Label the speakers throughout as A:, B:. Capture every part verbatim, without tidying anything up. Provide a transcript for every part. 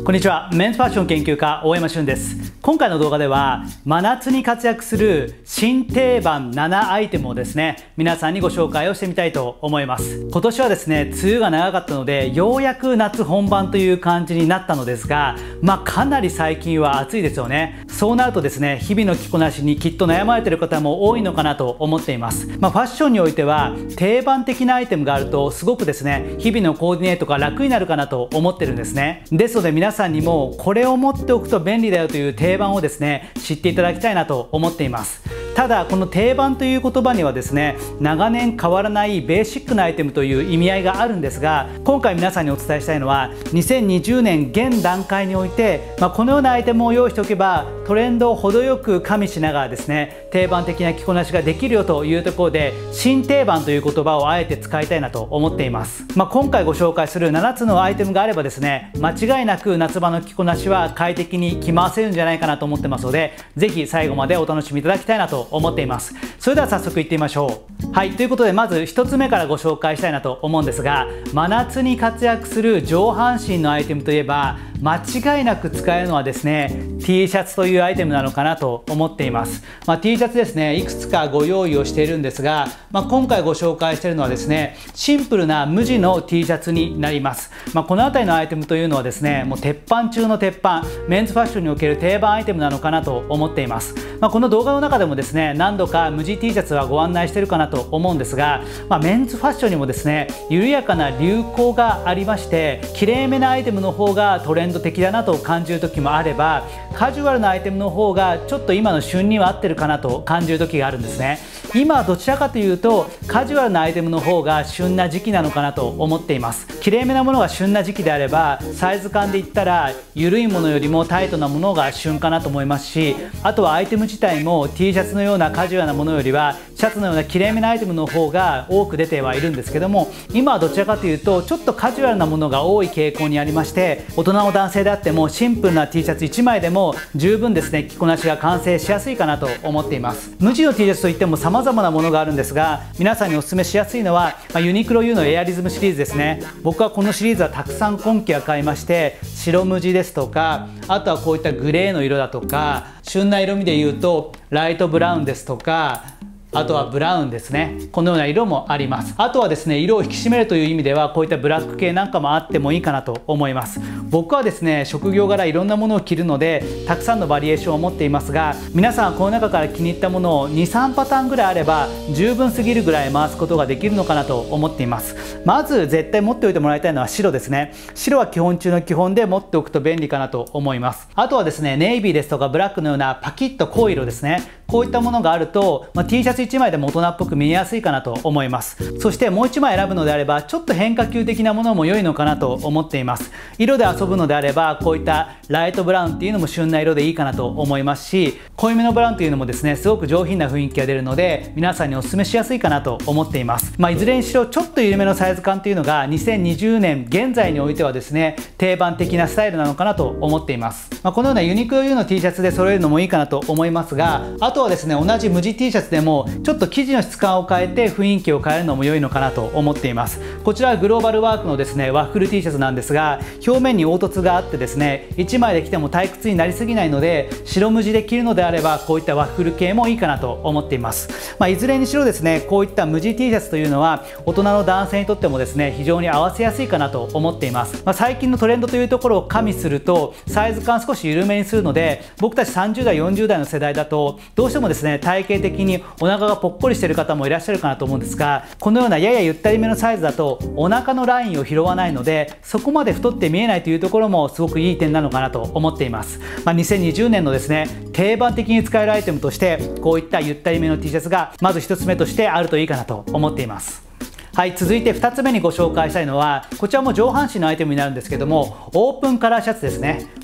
A: こんにちは。メンズファッション研究家大山俊です。今回の動画では真夏に活躍する新定番ななアイテムをですね、皆さんにご紹介をしてみたいと思います。今年はですね、梅雨が長かったのでようやく夏本番という感じになったのですが、まあかなり最近は暑いですよね。そうなるとですね、日々の着こなしにきっと悩まれている方も多いのかなと思っています。まあファッションにおいては定番的なアイテムがあるとすごくですね、日々のコーディネートが楽になるかなと思ってるんですね。ですので皆さんにもこれを持っておくと便利だよという定番をですね、知っていただきたいなと思っています。ただこの定番という言葉にはですね、長年変わらないベーシックなアイテムという意味合いがあるんですが、今回皆さんにお伝えしたいのはにせんにじゅうねん現段階において、まあ、このようなアイテムを用意しておけばトレンドを程よく加味しながらですね、定番的な着こなしができるよというところで、新定番という言葉をあえて使いたいなと思っています。まあ、今回ご紹介するななつのアイテムがあればですね、間違いなく夏場の着こなしは快適に着回せるんじゃないかなと思ってますので、ぜひ最後までお楽しみいただきたいなと思っています。それでは早速いってみましょう。はい、ということでまずひとつめからご紹介したいなと思うんですが、真夏に活躍する上半身のアイテムといえば間違いなく使えるのはですね、 T シャツというアイテムなのかなと思っています。まあ、T シャツですね、いくつかご用意をしているんですが、まあ、今回ご紹介しているのはですね、シンプルな無地の T シャツになります。まあ、この辺りのアイテムというのはですね、もう鉄板中の鉄板、メンズファッションにおける定番アイテムなのかなと思っています。まあ、この動画の中でもですね、何度か無地 T シャツはご案内しているかなと思うんですが、まあ、メンズファッションにもですね、緩やかな流行がありまして、きれいめなアイテムの方がトレンド的だなと感じる時もあれば、カジュアルなアイテムの方がちょっと今の旬には合ってるかなと感じる時があるんですね。今はどちらかというとカジュアルなアイテムの方が旬な時期なのかなと思っています。きれいめなものが旬な時期であれば、サイズ感で言ったら緩いものよりもタイトなものが旬かなと思いますし、あとはアイテム自体も T シャツのようなカジュアルなものよりはシャツのようなきれいめなアイテムの方が多く出てはいるんですけども、今はどちらかというとちょっとカジュアルなものが多い傾向にありまして、大人の男性であってもシンプルな T シャツいちまいでも十分ですね、着こなしが完成しやすいかなと思っています。無地の T シャツといっても様々なものがあるんですが、皆さんにお勧めしやすいのは、まあ、ユニクロ U のエアリズムシリーズですね。僕はこのシリーズはたくさん今季は買いまして、白無地ですとか、あとはこういったグレーの色だとか、旬な色味で言うとライトブラウンですとか、あとはブラウンですね。このような色もあります。あとはですね、色を引き締めるという意味ではこういったブラック系なんかもあってもいいかなと思います。僕はですね、職業柄いろんなものを着るのでたくさんのバリエーションを持っていますが、皆さんはこの中から気に入ったものをにさんパターンぐらいあれば十分すぎるぐらい回すことができるのかなと思っています。まず絶対持っておいてもらいたいのは白ですね。白は基本中の基本で持っておくと便利かなと思います。あとはですね、ネイビーですとかブラックのようなパキッと濃い色ですね。こういったものがあると、まあ、T シャツいちまいでも大人っぽく見えやすいかなと思います。そしてもういちまい選ぶのであればちょっと変化球的なものも良いのかなと思っています。色で遊ぶのであればこういったライトブラウンっていうのも旬な色でいいかなと思いますし、濃いめのブラウンというのもですね、すごく上品な雰囲気が出るので皆さんにお勧めしやすいかなと思っています。まあ、いずれにしろちょっと緩めのサイズ感というのがにせんにじゅうねん現在においてはですね、定番的なスタイルなのかなと思っています。まあ、このようなユニクロ U の T シャツで揃えるのもいいかなと思いますが、あとはですね、同じ無地 T シャツでもちょっと生地の質感を変えて雰囲気を変えるのも良いのかなと思っています。こちらはグローバルワークのですね、ワッフル T シャツなんですが、表面に凹凸があってですね、いちまいで着ても退屈になりすぎないので、白無地で着るのであればこういったワッフル系もいいかなと思っています。まあ、いずれにしろですね、こういった無地 T シャツというのは大人の男性にとってもですね、非常に合わせやすいかなと思っています。まあ、最近のトレンドというところを加味するとサイズ感少し緩めにするので、僕たちさんじゅうだいよんじゅうだいの世代だとどうしてもですね、体型的にお腹がぽっこりしている方もいらっしゃるかなと思うんですが、このようなややゆったりめのサイズだとお腹のラインを拾わないので、そこまで太って見えないというところもすごくいい点なのかなと思っています。まあ、にせんにじゅうねんのですね、定番的に使えるアイテムとしてこういったゆったりめの T シャツがまずひとつめとしてあるといいかなと思っています。はい、続いてふたつめにご紹介したいのは、こちらも上半身のアイテムになるんですけども、オープンカラーシャツですね。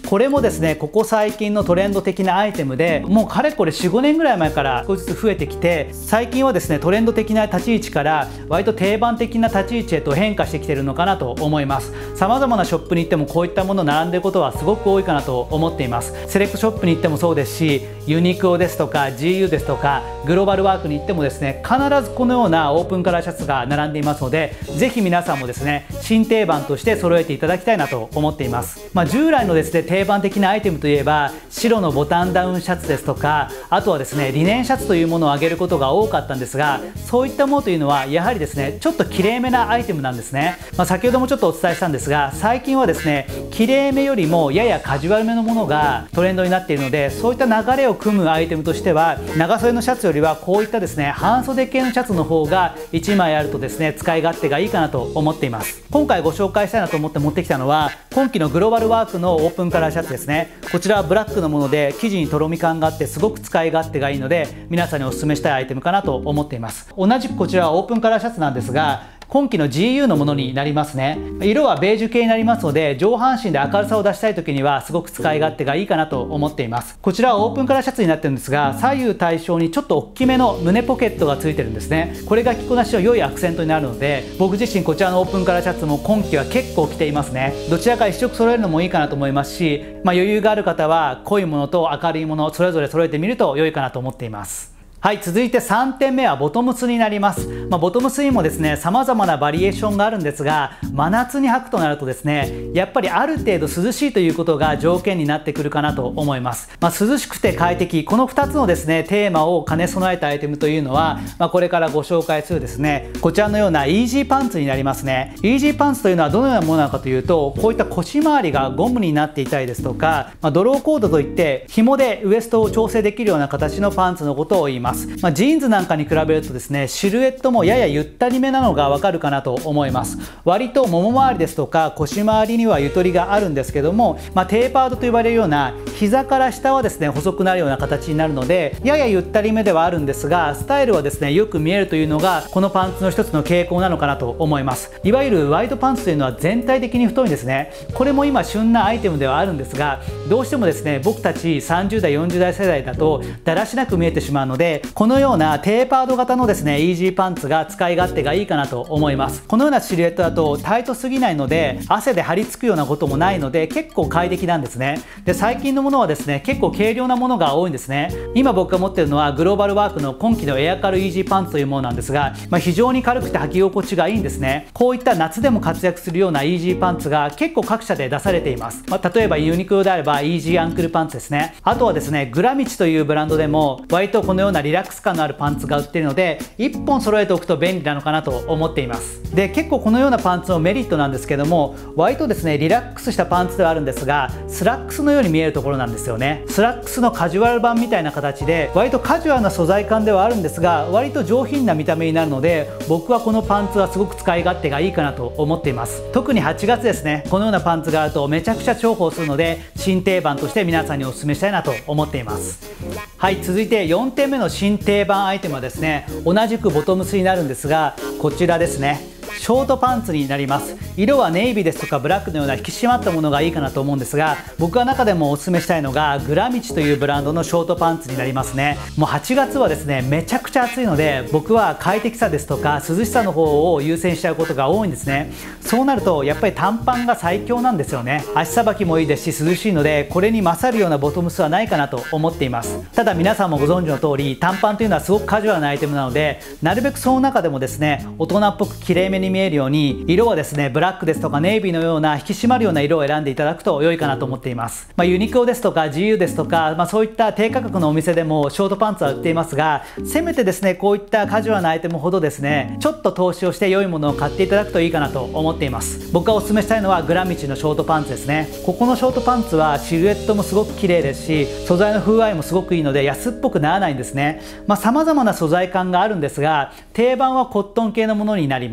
A: これもですね、ここ最近のトレンド的なアイテムで、もうかれこれ よん、ごねんぐらい前から少しずつ増えてきて、最近はですねトレンド的な立ち位置から割と定番的な立ち位置へと変化してきているのかなと思います。様々なショップに行ってもこういったもの並んでいることはすごく多いかなと思っています。セレクトショップに行ってもそうですし、ユニクロですとか ジーユー ですとかグローバルワークに行ってもですね、必ずこのようなオープンカラーシャツが並んでいますので、ぜひ皆さんもですね新定番として揃えていただきたいなと思っています。まあ、従来のですね定番的なアイテムといえば白のボタンダウンシャツですとか、あとはですねリネンシャツというものを挙げることが多かったんですが、そういったものというのはやはりですねちょっときれいめなアイテムなんですね。まあ、先ほどもちょっとお伝えしたんですが、最近はですねきれいめよりもややカジュアルめのものがトレンドになっているので、そういった流れを組むアイテムとしては長袖のシャツよりはこういったですね半袖系のシャツの方がいちまいあるとですね使い勝手がいいかなと思っています。今回ご紹介したいなと思って持ってきたのは今期のグローバルワークのオープンカラーシャツですね。こちらはブラックのもので生地にとろみ感があってすごく使い勝手がいいので、皆さんにお勧めしたいアイテムかなと思っています。同じくこちらはオープンカラーシャツなんですが、今期の ジーユー のものになりますね。色はベージュ系になりますので、上半身で明るさを出したい時にはすごく使い勝手がいいかなと思っています。こちらはオープンカラーシャツになってるんですが、左右対称にちょっと大きめの胸ポケットがついてるんですね。これが着こなしの良いアクセントになるので、僕自身こちらのオープンカラーシャツも今季は結構着ていますね。どちらか一色揃えるのもいいかなと思いますし、まあ、余裕がある方は濃いものと明るいものそれぞれ揃えてみると良いかなと思っています。はい、続いてさんてんめはボトムスになります。まあ、ボトムスにもですね様々なバリエーションがあるんですが、真夏に履くとなるとですねやっぱりある程度涼しいということが条件になってくるかなと思います。まあ、涼しくて快適、このふたつのですねテーマを兼ね備えたアイテムというのは、まあ、これからご紹介するですねこちらのようなイージーパンツになりますね。イージーパンツというのはどのようなものなのかというと、こういった腰回りがゴムになっていたりですとか、まあ、ドローコードといって紐でウエストを調整できるような形のパンツのことを言います。まあ、ジーンズなんかに比べるとですねシルエットもややゆったりめなのがわかるかなと思います。割ともも周りですとか腰周りにはゆとりがあるんですけども、まあ、テーパードと呼ばれるような膝から下はですね細くなるような形になるので、ややゆったりめではあるんですが、スタイルはですねよく見えるというのがこのパンツの一つの傾向なのかなと思います。いわゆるワイドパンツというのは全体的に太いんですね。これも今旬なアイテムではあるんですが、どうしてもですね僕たちさんじゅうだいよんじゅうだい世代だとだらしなく見えてしまうので、このようなテーパード型のですねイージーパンツが使い勝手がいいかなと思います。このようなシルエットだとタイトすぎないので汗で張り付くようなこともないので結構快適なんですね。で最近のものはですね結構軽量なものが多いんですね。今僕が持っているのはグローバルワークの今季のエアカルイージーパンツというものなんですが、まあ、非常に軽くて履き心地がいいんですね。こういった夏でも活躍するようなイージーパンツが結構各社で出されています。まあ、例えばユニクロであればイージーアンクルパンツですね。あとはですねグラミチというブランドでも割とこのようなリラックス感のあるパンツが売っているので、いっぽん揃えておくと便利なのかなと思っています。で結構このようなパンツのメリットなんですけども、割とですねリラックスしたパンツではあるんですが、スラックスのように見えるところなんですよね。スラックスのカジュアル版みたいな形で割とカジュアルな素材感ではあるんですが、割と上品な見た目になるので、僕はこのパンツはすごく使い勝手がいいかなと思っています。特にはちがつですね、このようなパンツがあるとめちゃくちゃ重宝するので、新定番として皆さんにお勧めしたいなと思っています。はい、続いてよんてんめの新定番アイテムはですね同じくボトムスになるんですが、こちらですね。ショートパンツになります。色はネイビーですとかブラックのような引き締まったものがいいかなと思うんですが、僕が中でもおすすめしたいのがグラミチというブランドのショートパンツになりますね。もうはちがつはですねめちゃくちゃ暑いので、僕は快適さですとか涼しさの方を優先しちゃうことが多いんですね。そうなるとやっぱり短パンが最強なんですよね。足さばきもいいですし涼しいので、これに勝るようなボトムスはないかなと思っています。ただ皆さんもご存知の通り短パンというのはすごくカジュアルなアイテムなので、なるべくその中でもですね大人っぽくきれいめに見えるように、色はですねブラックですとかネイビーのような引き締まるような色を選んでいただくと良いかなと思っています。まあ、ユニクロですとか ジーユー ですとか、まあ、そういった低価格のお店でもショートパンツは売っていますが、せめてですねこういったカジュアルなアイテムほどですねちょっと投資をして良いものを買っていただくといいかなと思っています。僕がおすすめしたいのはグラミチのショートパンツですね。ここのショートパンツはシルエットもすごく綺麗ですし、素材の風合いもすごくいいので安っぽくならないんですね。まあ、様々な素材感があるんですが、定番はコットン系のものになります。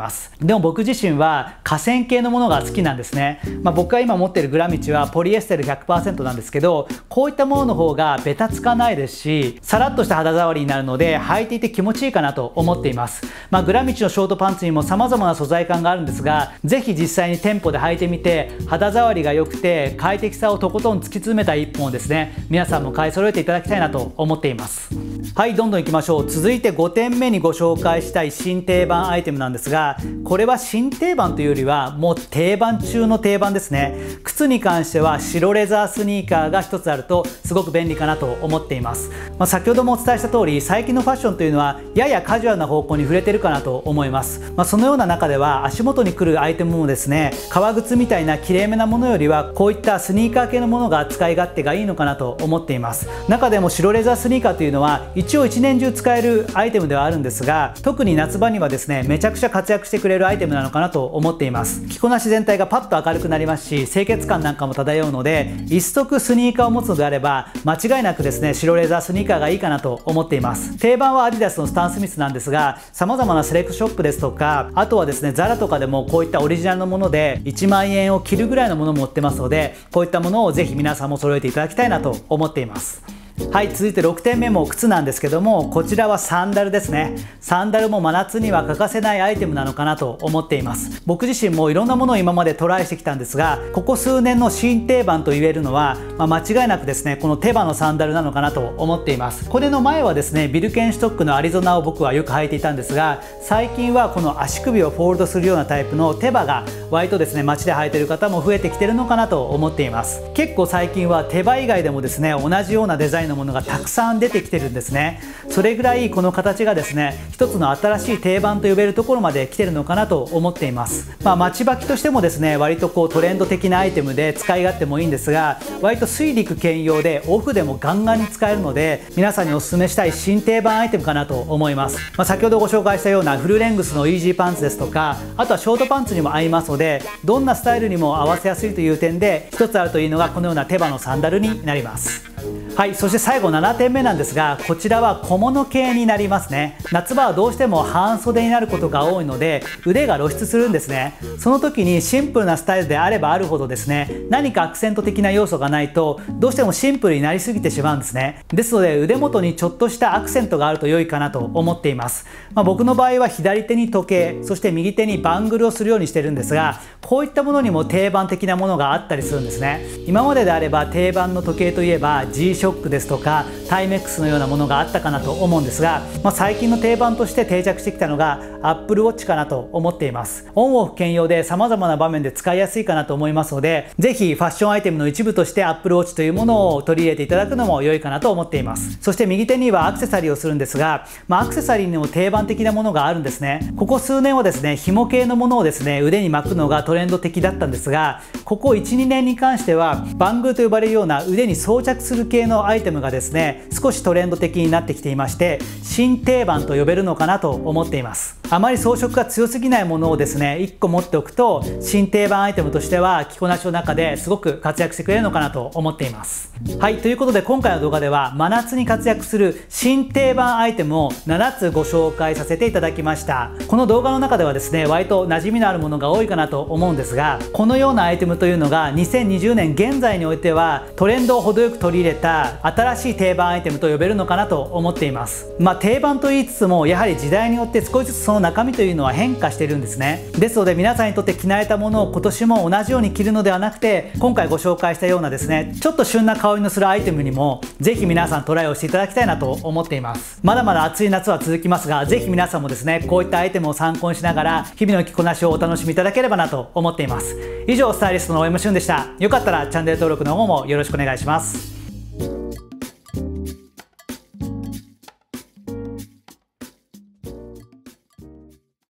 A: でも僕自身は河川系のものが好きなんですね。まあ、僕が今持っているグラミチはポリエステル ひゃくパーセント なんですけど、こういったものの方がベタつかないですし、さらっとした肌触りになるので履いていて気持ちいいかなと思っています。まあ、グラミチのショートパンツにも様々な素材感があるんですが、ぜひ実際に店舗で履いてみて肌触りが良くて快適さをとことん突き詰めた一本をですね、皆さんも買い揃えていただきたいなと思っています。はい、どんどんいきましょう。続いてごてんめにご紹介したい新定番アイテムなんですが、これは新定番というよりはもう定番中の定番ですね。靴に関しては白レザースニーカーが一つあるとすごく便利かなと思っています。まあ、先ほどもお伝えした通り、最近のファッションというのはややカジュアルな方向に触れてるかなと思います。まあ、そのような中では足元に来るアイテムもですね、革靴みたいな綺麗めなものよりはこういったスニーカー系のものが使い勝手がいいのかなと思っています。中でも白レザースニーカーというのは一応一年中使えるアイテムではあるんですが、特に夏場にはですね、めちゃくちゃ活躍してくれるアイテムなのかなと思っています。着こなし全体がパッと明るくなりますし、清潔感なんかも漂うので、一足スニーカーを持つのであれば間違いなくですね、白レザースニーカーがいいかなと思っています。定番はアディダスのスタン・スミスなんですが、様々なセレクトショップですとか、あとはですね、ザラとかでもこういったオリジナルのものでいちまんえんを切るぐらいのものも売ってますので、こういったものをぜひ皆さんも揃えていただきたいなと思っています。はい、続いてろくてんめも靴なんですけども、こちらはサンダルですね。サンダルも真夏には欠かせないアイテムなのかなと思っています。僕自身もいろんなものを今までトライしてきたんですが、ここ数年の新定番と言えるのは、まあ、間違いなくですね、この手羽のサンダルなのかなと思っています。これの前はですね、ビルケンシュトックのアリゾナを僕はよく履いていたんですが、最近はこの足首をフォールドするようなタイプの手羽が割とですね、街で履いている方も増えてきてるのかなと思っています。結構最近は手羽以外でもですね、同じようなデザインのものがたくさん出てきてるんですね。それぐらいこの形がですね、一つの新しい定番と呼べるところまで来てるのかなと思っています。まあ、待ち履きとしてもですね、割とこうトレンド的なアイテムで使い勝手もいいんですが、割と水陸兼用でオフでもガンガンに使えるので、皆さんにお勧めしたい新定番アイテムかなと思います。まあ、先ほどご紹介したようなフルレングスのイージーパンツですとか、あとはショートパンツにも合いますので、どんなスタイルにも合わせやすいという点で一つあるというのがこのような手羽のサンダルになります。はい、そして最後ななてんめなんですが、こちらは小物系になりますね。夏場はどうしても半袖になることが多いので、腕が露出するんですね。その時にシンプルなスタイルであればあるほどですね、何かアクセント的な要素がないとどうしてもシンプルになりすぎてしまうんですね。ですので腕元にちょっとしたアクセントがあると良いかなと思っています。まあ、僕の場合は左手に時計、そして右手にバングルをするようにしてるんですが、こういったものにも定番的なものがあったりするんですね。今までであれば定番の時計といえば G ショックですとかタイメックスのようなものがあったかなと思うんですが、まあ、最近の定番として定着してきたのが Apple Watch かなと思っています。オンオフ兼用で様々な場面で使いやすいかなと思いますので、ぜひファッションアイテムの一部として Apple Watch というものを取り入れていただくのも良いかなと思っています。そして右手にはアクセサリーをするんですが、まあ、アクセサリーにも定番的なものがあるんですね。ここ数年はですね、紐系のものをですね、腕に巻くのがトレンド的だったんですが、ここいち、にねんに関してはバングルと呼ばれるような腕に装着する系のアイテムがですね、少しトレンド的になってきていまして、新定番と呼べるのかなと思っています。あまり装飾が強すぎないものをですね、いっこ持っておくと新定番アイテムとしては着こなしの中ですごく活躍してくれるのかなと思っています。はい、ということで今回の動画では真夏に活躍する新定番アイテムをななつご紹介させていただきました。この動画の中ではですね、割と馴染みのあるものが多いかなと思うんですが、このようなアイテムというのがにせんにじゅうねん現在においてはトレンドを程よく取り入れた新しい定番アイテムと呼べるのかなと思っています。まあ、定番と言いつつもやはり時代によって少しずつその中身というのは変化しているんですね。ですので皆さんにとって着慣れたものを今年も同じように着るのではなくて、今回ご紹介したようなですね、ちょっと旬な香りのするアイテムにもぜひ皆さんトライをしていただきたいなと思っています。まだまだ暑い夏は続きますが、ぜひ皆さんもですね、こういったアイテムを参考にしながら日々の着こなしをお楽しみいただければなと思っています。以上、スタイリストの大山俊でした。よかったらチャンネル登録の方もよろしくお願いします。